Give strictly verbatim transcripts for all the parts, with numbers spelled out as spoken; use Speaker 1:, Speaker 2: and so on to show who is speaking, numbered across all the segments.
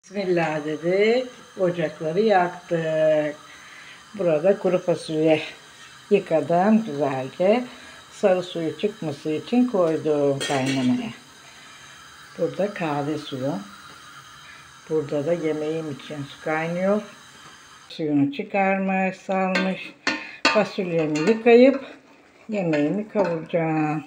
Speaker 1: Bismillah dedik. Ocakları yaktık. Burada kuru fasulye yıkadım güzelce. Sarı suyu çıkması için koydum kaynamaya. Burada kahve suyu. Burada da yemeğim için su kaynıyor. Suyunu çıkarmış, salmış. Fasulyemi yıkayıp yemeğimi kavuracağım.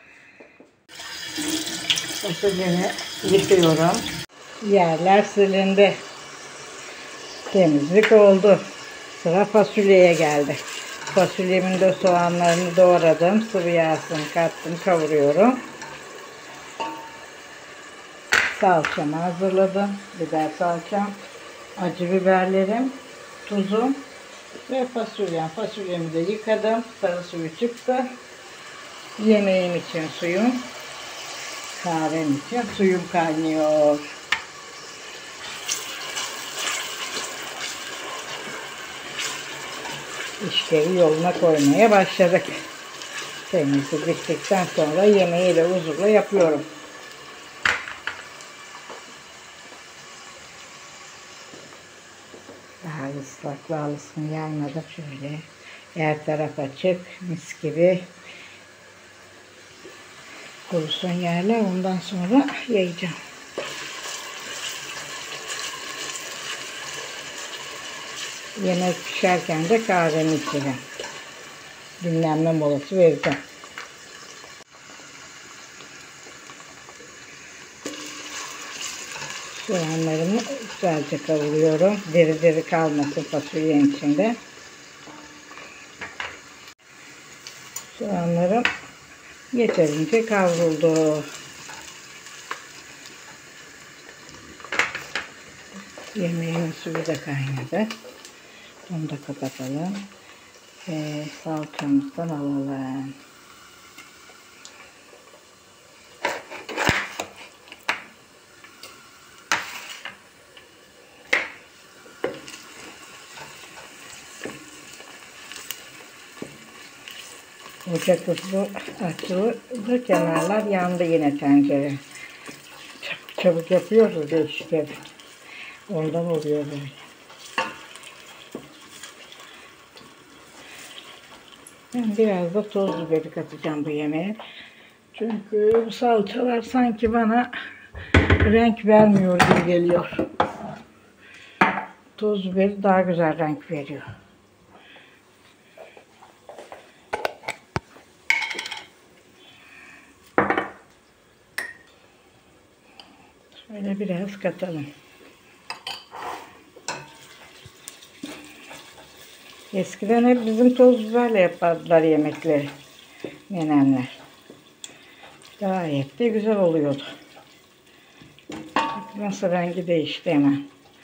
Speaker 1: Fasulyemi yıkıyorum. Yerler silindi. Temizlik oldu. Sıra fasulyeye geldi. Fasulyemin de soğanlarını doğradım. Sıvı yağsını kattım, kavuruyorum. Salçamı hazırladım. Biber salçam, acı biberlerim, tuzum ve fasulyem. Fasulyemi de yıkadım. Sarı suyu çıktı. Yemeğim için suyum, kahvem için suyum kaynıyor. İşleri yoluna koymaya başladık. Temizlik bittikten sonra yemeği de huzurla yapıyorum. Daha ıslak lalısını yaymadım şöyle. Her taraf açık, mis gibi. Kurusun yerler, ondan sonra yayacağım. Yemek pişerken de kahvemi içeceğim. Dinlenme molası vereceğim. Soğanlarımı güzelce kavuruyorum. Deri deri kalmasın fasulyenin içinde. Soğanlarım yeterince kavruldu. Yemeğimin suyu da kaynadı. Bunu da kapatalım. Ve salçamızdan alalım. Ocak hızlı açıldı. Kenarlar yandı yine tencere. Çabuk çabuk yapıyoruz değişik. Ondan oluyor böyle. Ben biraz da toz biberi katacağım bu yemeğe. Çünkü bu salçalar sanki bana renk vermiyor gibi geliyor. Toz biberi daha güzel renk veriyor. Şöyle biraz katalım. Eskiden hep bizim toz biberle yapardılar yemekleri. Nenemler. Gayet de güzel oluyordu. Nasıl rengi değişti hemen.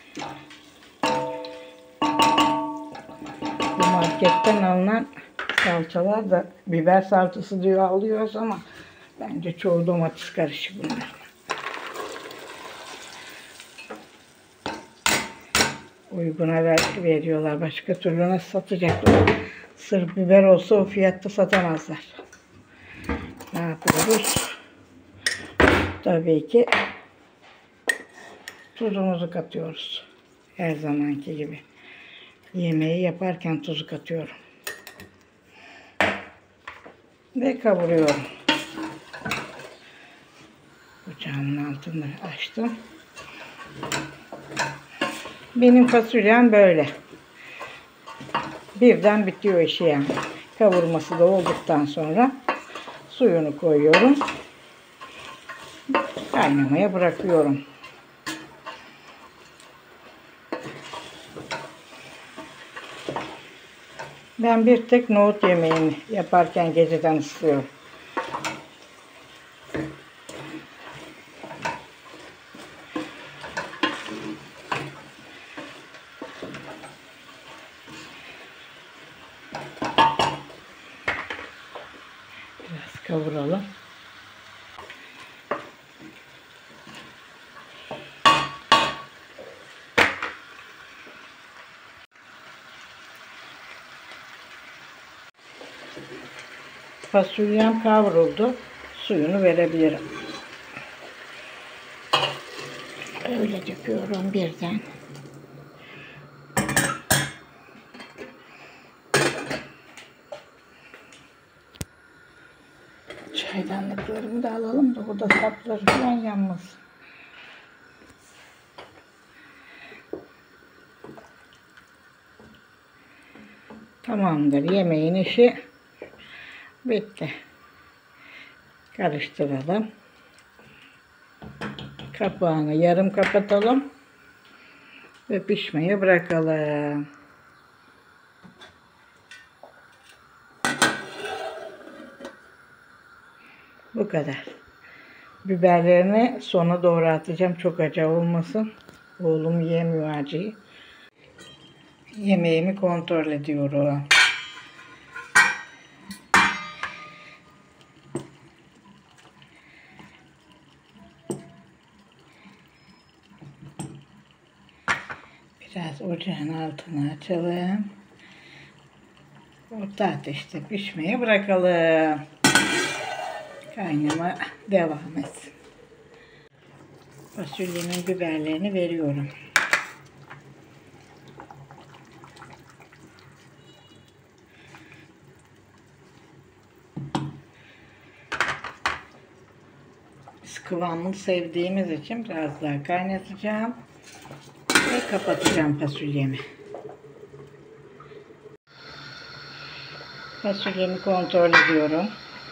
Speaker 1: Bu marketten alınan salçalar da biber salçası diyor alıyoruz ama bence çoğu domates karışık bunlar. Uyguna ver, veriyorlar. Başka türlü nasıl satacaklar? Sırf biber olsa o fiyatta satamazlar. Ne yapıyoruz? Tabii ki tuzumuzu katıyoruz. Her zamanki gibi. Yemeği yaparken tuzu katıyorum. Ve kavuruyorum. Bıçağımın altını açtım. Benim fasulyem böyle. Birden bitiyor işi yani. Kavurması da olduktan sonra suyunu koyuyorum. Kaynamaya bırakıyorum. Ben bir tek nohut yemeğini yaparken geceden ıslıyorum. Biraz kavuralım. Fasulyem kavruldu. Suyunu verebilirim. Şöyle döküyorum birden. Çaydanlıklarımı da alalım da burada sapları falan yanmasın. Tamamdır. Yemeğin işi bitti. Karıştıralım. Kapağını yarım kapatalım ve pişmeye bırakalım. Bu kadar. Biberlerini sona doğru atacağım. Çok acı olmasın. Oğlum yemiyor acıyı. Yemeğimi kontrol ediyorum. Biraz ocağın altını açalım. Orta ateşte pişmeye bırakalım. Kaynama devam etsin. Fasulyenin biberlerini veriyorum. Biz kıvamını sevdiğimiz için biraz daha kaynatacağım ve kapatacağım fasulyemi. Fasulyemi kontrol ediyorum.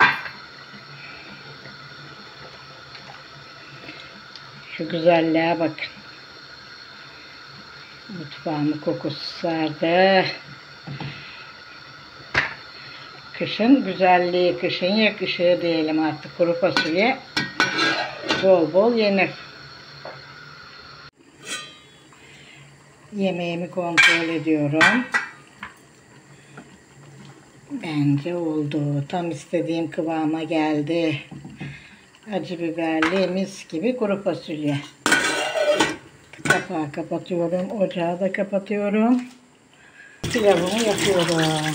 Speaker 1: Şu güzelliğe bakın. Mutfağımın kokusu sardı. Kışın güzelliği, kışın yakışığı diyelim artık. Kuru fasulye bol bol yenir. Yemeğimi kontrol ediyorum. Bence oldu. Tam istediğim kıvama geldi. Acı biberli mis gibi kuru fasulye. Kapağı kapatıyorum. Ocağı da kapatıyorum. Pilavımı yapıyorum.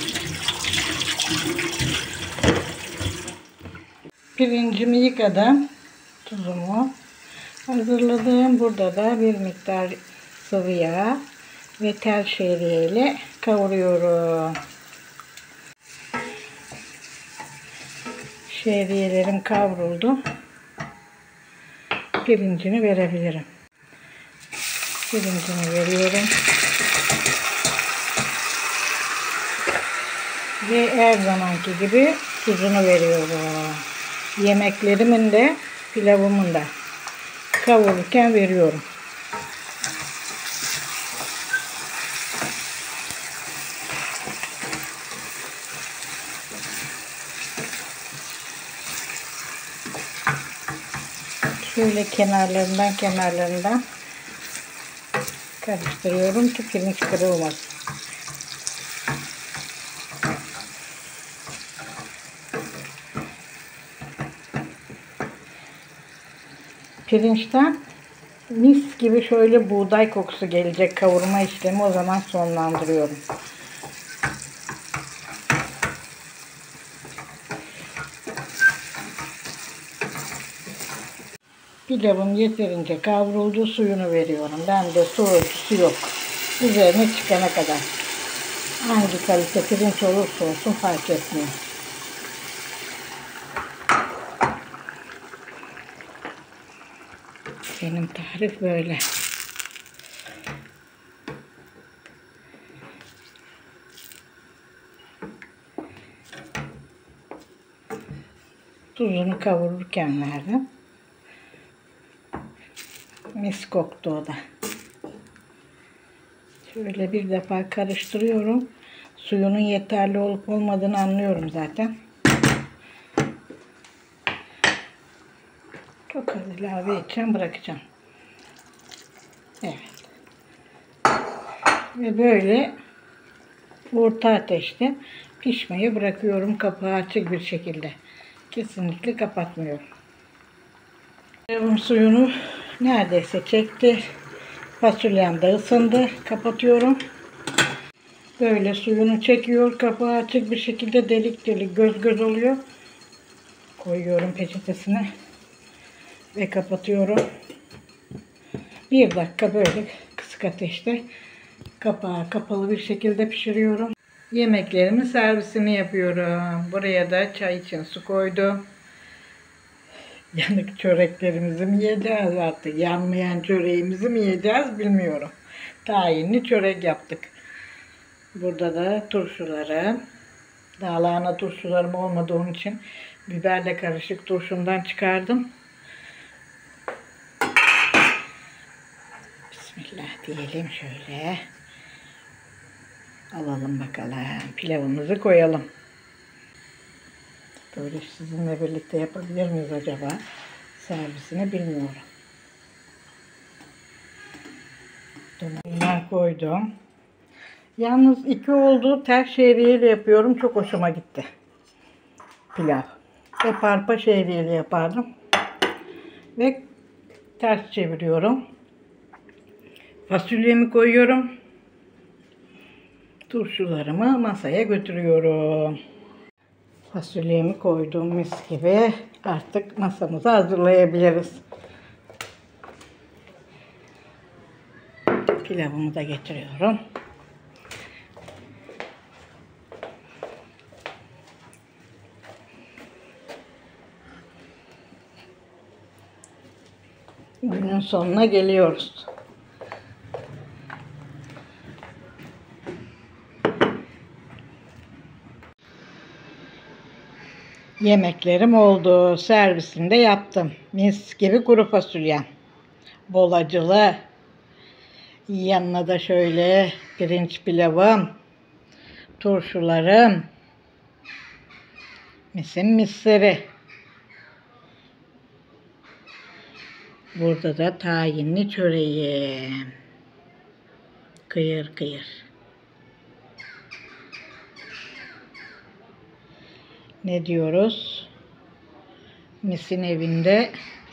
Speaker 1: Pirincimi yıkadım. Tuzumu hazırladım. Burada da bir miktar sıvı yağ ve tel şehriye ile kavuruyorum. Şehriyelerim kavruldu. Pirincini verebilirim. Pirincini veriyorum. Ve her zamanki gibi tuzunu veriyorum. Yemeklerimin de pilavımın da kavururken veriyorum. Şöyle kenarlarından kenarlarından karıştırıyorum ki pirinç kırılmasın. Pirinçten mis gibi şöyle buğday kokusu gelecek kavurma işlemi, o zaman sonlandırıyorum. Pilavım yeterince kavruldu, suyunu veriyorum. Ben de su ölçüsü yok. Üzerine çıkana kadar. Hangi kalite pirinç olursa olsun fark etmiyor. Benim tarif böyle. Tuzunu kavururken verdim. Mis koktu o da. Şöyle bir defa karıştırıyorum. Suyunun yeterli olup olmadığını anlıyorum zaten. Çok az ilave edeceğim, bırakacağım. Evet. Ve böyle orta ateşte pişmeyi bırakıyorum, kapağı açık bir şekilde. Kesinlikle kapatmıyorum. Pilavım suyunu neredeyse çekti. Fasulyem de ısındı. Kapatıyorum. Böyle suyunu çekiyor. Kapağı açık bir şekilde delik delik göz göz oluyor. Koyuyorum peçetesine. Ve kapatıyorum. Bir dakika böyle kısık ateşte kapağı kapalı bir şekilde pişiriyorum. Yemeklerimin servisini yapıyorum. Buraya da çay için su koydum. Yanık çöreklerimizi mi yiyeceğiz artık? Yanmayan çöreğimizi mi yiyeceğiz bilmiyorum. Tahinli çörek yaptık. Burada da turşuları. Daha lahana turşularım olmadığı onun için biberle karışık turşumdan çıkardım. Bismillah diyelim şöyle. Alalım bakalım. Pilavımızı koyalım. Böyle sizinle birlikte yapabilir miyiz acaba? Servisini bilmiyorum. Bundan koydum. Yalnız iki oldu. Ters şehriyeyle yapıyorum. Çok hoşuma gitti. Pilav. Hep arpa şehriyeyle yapardım. Ve ters çeviriyorum. Fasulyemi koyuyorum. Turşularımı masaya götürüyorum. Fasulyemi koydum mis gibi. Artık masamızı hazırlayabiliriz. Pilavımı da getiriyorum. Günün sonuna geliyoruz. Yemeklerim oldu. Servisini de yaptım. Mis gibi kuru fasulye. Bol acılı. Yanına da şöyle pirinç pilavım. Turşularım. Misin misleri. Burada da tahinli çöreğim. Kıyır kıyır. Ne diyoruz? Misin evinde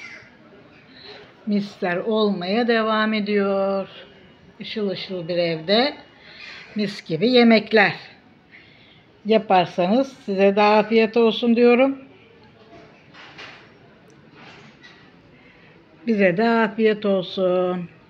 Speaker 1: misler olmaya devam ediyor. Işıl ışıl bir evde mis gibi yemekler. Yaparsanız size de afiyet olsun diyorum. Bize de afiyet olsun.